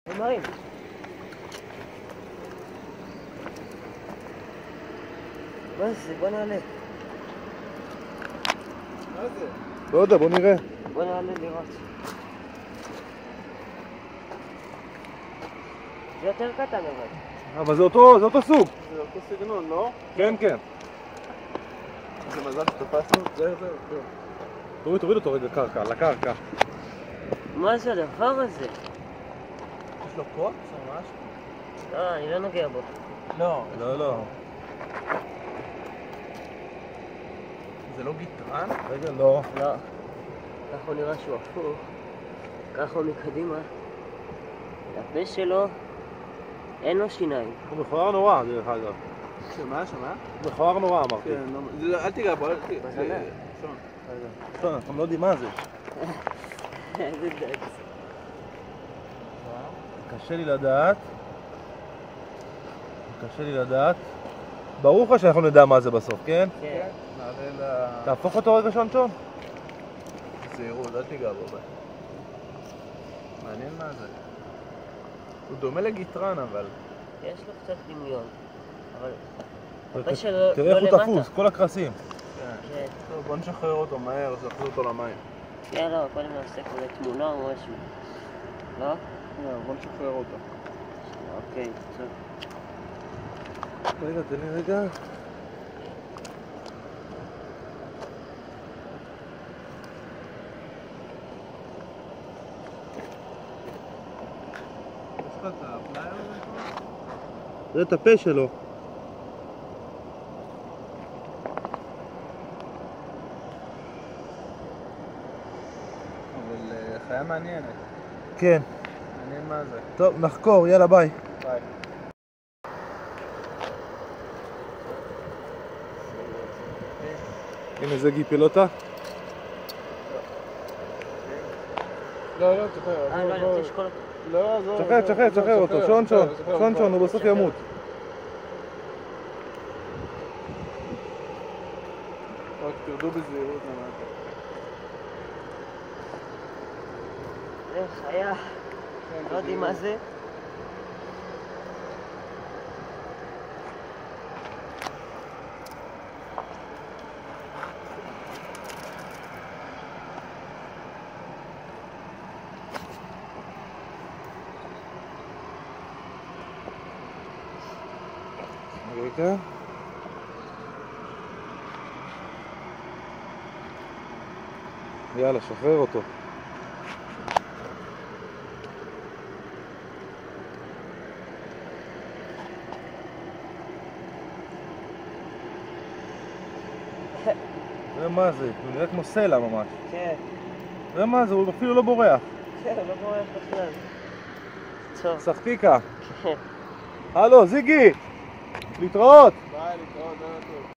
מים. מה זה? בוא נעלה. מה זה? לא יודע, בוא נראה. בוא נעלה לראות. זה יותר קטן אבל זה אותו סוג. זה אותו סגנון, לא? כן, כן. זה מזל שתפסנו. זהו. תוריד אותו רגע קרקע, לקרקע. מה זה הדבר הזה? יש לו קוץ או משהו? לא, אני לא נוגע בו. לא. לא. זה לא גיטרן? רגע, לא. לא. ככה הוא נראה שהוא הפוך. ככה הוא מקדימה. הפה שלו אין לו שיניים. הוא מכוער נורא, דרך אגב. שמה? מכוער נורא, אמרתי. כן, אל תיגע בו, אל תיגע. שון, אנחנו לא יודעים מה זה. איזה דץ. קשה לי לדעת. ברור לך שאנחנו נדע מה זה בסוף, כן? כן. נעלה תהפוך אותו רגע שון. זהירות, אל תיגע בו. מעניין מה זה. הוא דומה לגיטרן אבל. יש לו קצת דמיון. אבל הפה תראה שלו איך לא הוא למטה. תפוס, כל הקרסים. כן. טוב, בוא נשחרר אותו מהר, נחזיר אותו למים. יאללה, קודם נעשה כזה תמונה או משהו. לא? בוא נשחרר אותו. אוקיי, טוב. רגע, תן לי רגע. יש לך את הפלייר הזה? תראה את הפה שלו. אבל חיה מעניינת. כן. מעניין מה זה. טוב, נחקור, יאללה ביי. ביי. הנה זה גיפילוטה. לא, תשחרר. לא, אני רוצה לשקול אותו. לא, תשחרר אותו, שון, הוא בסוף ימות. רק תרדו בזהירות למטה. זה חיה. לא יודעים מה זה. רגע. יאללה, שחרר אותו. תראה מה זה, הוא נראה כמו סלע ממש. כן. תראה מה זה, הוא אפילו לא בורח. כן, לא בורח בכלל. טוב. שחקיקה. הלו, זיגי! להתראות! ביי, להתראות, לילה טוב.